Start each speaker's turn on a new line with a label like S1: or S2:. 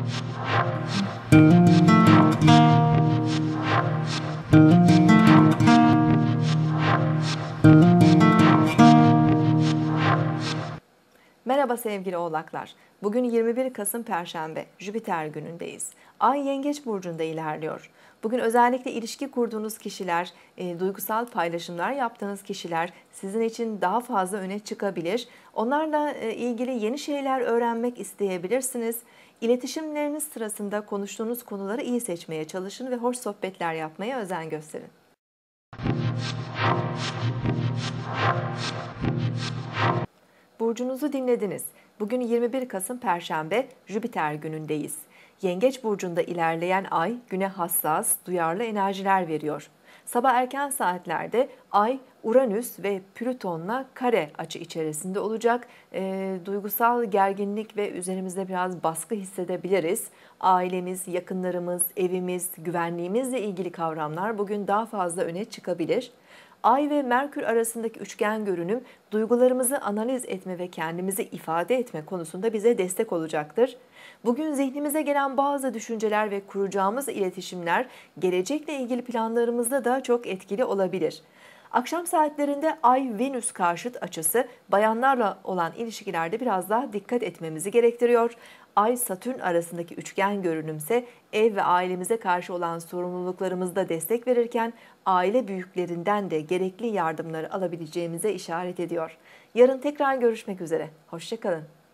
S1: Merhaba sevgili oğlaklar. Bugün 21 Kasım Perşembe, Jüpiter günündeyiz. Ay Yengeç Burcu'nda ilerliyor. Bugün özellikle ilişki kurduğunuz kişiler, duygusal paylaşımlar yaptığınız kişiler sizin için daha fazla öne çıkabilir. Onlarla ilgili yeni şeyler öğrenmek isteyebilirsiniz. İletişimleriniz sırasında konuştuğunuz konuları iyi seçmeye çalışın ve hoş sohbetler yapmaya özen gösterin. Burcunuzu dinlediniz. Bugün 21 Kasım Perşembe, Jüpiter günündeyiz. Yengeç burcunda ilerleyen ay güne hassas, duyarlı enerjiler veriyor. Sabah erken saatlerde ay Uranüs ve Plüton'la kare açı içerisinde olacak. Duygusal gerginlik ve üzerimizde biraz baskı hissedebiliriz. Ailemiz, yakınlarımız, evimiz, güvenliğimizle ilgili kavramlar bugün daha fazla öne çıkabilir. Ay ve Merkür arasındaki üçgen görünüm duygularımızı analiz etme ve kendimizi ifade etme konusunda bize destek olacaktır. Bugün zihnimize gelen bazı düşünceler ve kuracağımız iletişimler gelecekle ilgili planlarımızda da çok etkili olabilir. Akşam saatlerinde Ay-Venüs karşıt açısı bayanlarla olan ilişkilerde biraz daha dikkat etmemizi gerektiriyor. Ay-Satürn arasındaki üçgen görünümse ev ve ailemize karşı olan sorumluluklarımızda destek verirken aile büyüklerinden de gerekli yardımları alabileceğimize işaret ediyor. Yarın tekrar görüşmek üzere. Hoşça kalın.